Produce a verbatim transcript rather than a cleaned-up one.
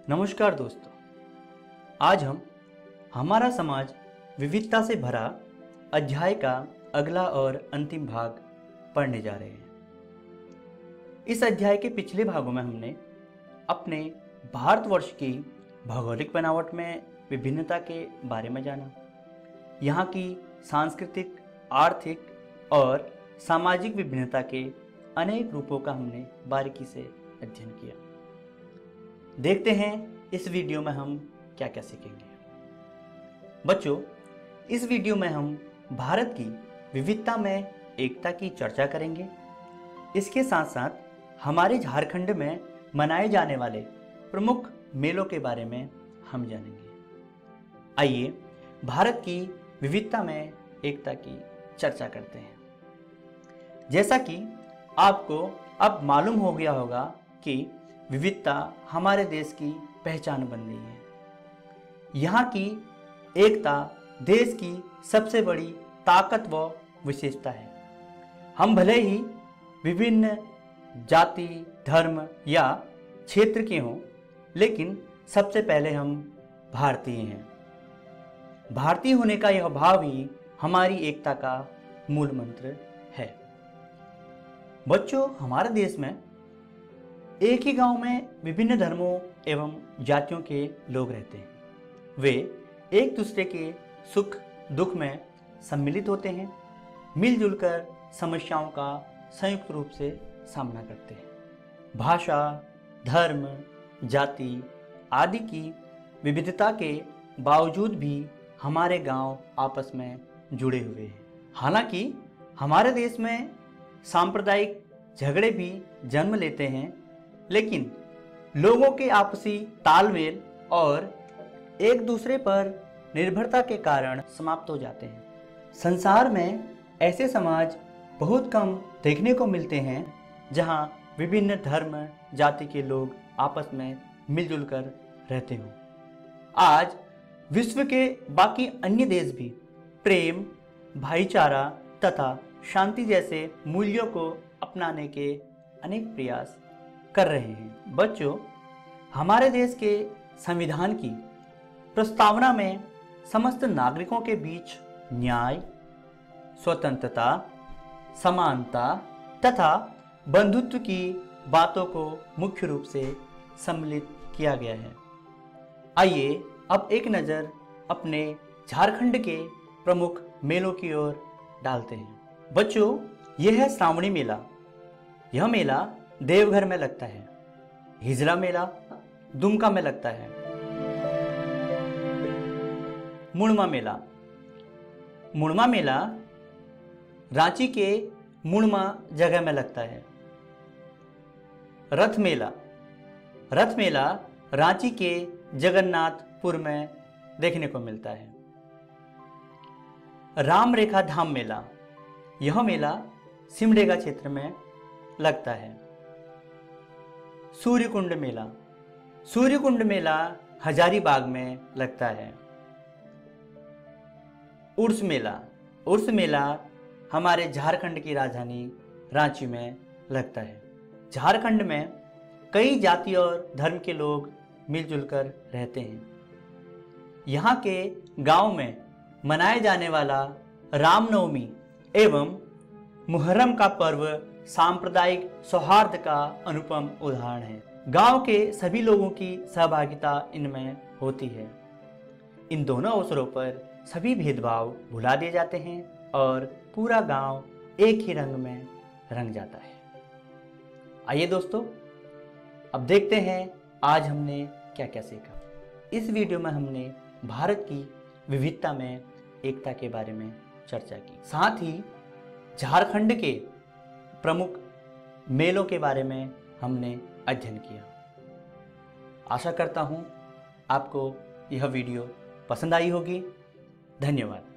नमस्कार दोस्तों, आज हम हमारा समाज विविधता से भरा अध्याय का अगला और अंतिम भाग पढ़ने जा रहे हैं। इस अध्याय के पिछले भागों में हमने अपने भारतवर्ष की भौगोलिक बनावट में विभिन्नता के बारे में जाना, यहाँ की सांस्कृतिक, आर्थिक और सामाजिक विभिन्नता के अनेक रूपों का हमने बारीकी से अध्ययन किया। देखते हैं इस वीडियो में हम क्या क्या सीखेंगे। बच्चों, इस वीडियो में हम भारत की विविधता में एकता की चर्चा करेंगे। इसके साथ साथ हमारे झारखंड में मनाए जाने वाले प्रमुख मेलों के बारे में हम जानेंगे। आइए भारत की विविधता में एकता की चर्चा करते हैं। जैसा कि आपको अब मालूम हो गया होगा कि विविधता हमारे देश की पहचान बन गई है। यहाँ की एकता देश की सबसे बड़ी ताकत व विशेषता है। हम भले ही विभिन्न जाति, धर्म या क्षेत्र के हों, लेकिन सबसे पहले हम भारतीय हैं। भारतीय होने का यह भाव ही हमारी एकता का मूल मंत्र है। बच्चों, हमारे देश में एक ही गांव में विभिन्न धर्मों एवं जातियों के लोग रहते हैं। वे एक दूसरे के सुख दुख में सम्मिलित होते हैं, मिलजुल कर समस्याओं का संयुक्त रूप से सामना करते हैं। भाषा, धर्म, जाति आदि की विविधता के बावजूद भी हमारे गांव आपस में जुड़े हुए हैं। हालांकि हमारे देश में सांप्रदायिक झगड़े भी जन्म लेते हैं, लेकिन लोगों के आपसी तालमेल और एक दूसरे पर निर्भरता के कारण समाप्त हो जाते हैं। संसार में ऐसे समाज बहुत कम देखने को मिलते हैं जहां विभिन्न धर्म जाति के लोग आपस में मिलजुल कर रहते हों। आज विश्व के बाकी अन्य देश भी प्रेम, भाईचारा तथा शांति जैसे मूल्यों को अपनाने के अनेक प्रयास कर रहे हैं। बच्चों, हमारे देश के संविधान की प्रस्तावना में समस्त नागरिकों के बीच न्याय, स्वतंत्रता, समानता तथा बंधुत्व की बातों को मुख्य रूप से सम्मिलित किया गया है। आइए अब एक नज़र अपने झारखंड के प्रमुख मेलों की ओर डालते हैं। बच्चों, यह है श्रावणी मेला। यह मेला देवघर में लगता है। हिजड़ा मेला दुमका में लगता है। मुड़मा मेला मुड़मा मेला रांची के मुड़मा जगह में लगता है। रथ मेला रथ मेला रांची के जगन्नाथपुर में देखने को मिलता है। राम रेखा धाम मेला यह मेला सिमडेगा क्षेत्र में लगता है। सूर्यकुंड मेला सूर्यकुंड मेला हजारीबाग में लगता है। उर्स मेला उर्स मेला हमारे झारखंड की राजधानी रांची में लगता है। झारखंड में कई जाति और धर्म के लोग मिलजुल कर रहते हैं। यहाँ के गांव में मनाए जाने वाला रामनवमी एवं मुहर्रम का पर्व सांप्रदायिक सौहार्द का अनुपम उदाहरण है। गांव के सभी लोगों की सहभागिता इनमें होती है। इन दोनों अवसरों पर सभी भेदभाव भुला दिए जाते हैं और पूरा गांव एक ही रंग में रंग जाता है। आइए दोस्तों, अब देखते हैं आज हमने क्या क्या सीखा। इस वीडियो में हमने भारत की विविधता में एकता के बारे में चर्चा की, साथ ही झारखंड के प्रमुख मेलों के बारे में हमने अध्ययन किया। आशा करता हूँ आपको यह वीडियो पसंद आई होगी। धन्यवाद।